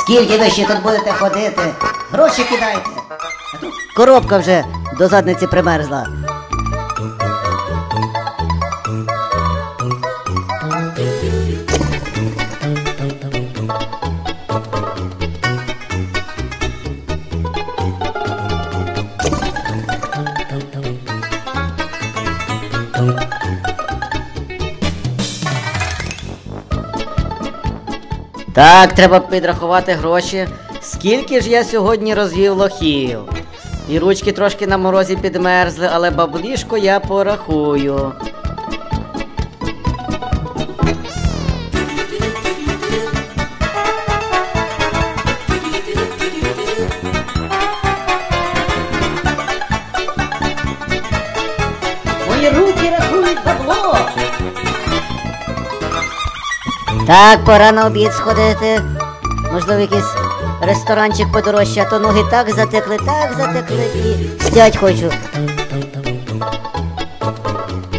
Скільки ви ще тут будете ходити? Гроші кидайте. А тут коробка вже до задниці примерзла. Так, треба підрахувати гроші. Скільки ж я сьогодні розвів лохів? І ручки трошки на морозі підмерзли, але баблішко я порахую. Мої руки рахують бабло! Так, пора на обід сходити. Можливо, якийсь ресторанчик подорожче, а то ноги так затекли і стять хочу.